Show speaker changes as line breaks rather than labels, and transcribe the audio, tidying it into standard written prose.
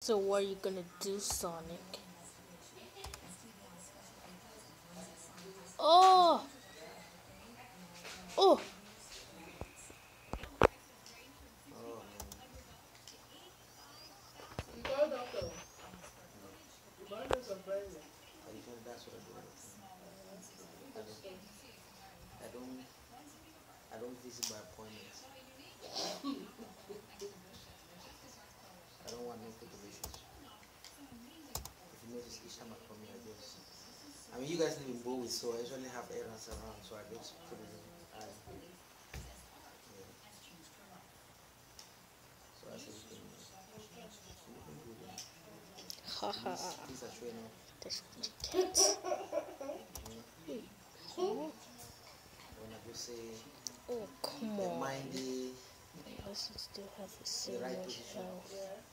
So what are you gonna do, Sonic? Oh! Oh!
You call doctor. You buy me some present.
That's what I do. I don't visit by appointment. I don't want no populations. If you notice, each time I come here, I just. I mean, you guys live in Bowie, so I usually have errands around, so I just put it in. So I said, you can do that.
Haha.
These are training.
That's kids. Oh,
When I just say,
come
the
on.
mind,
Let's still have the
the right
same
position.
health.
Yeah.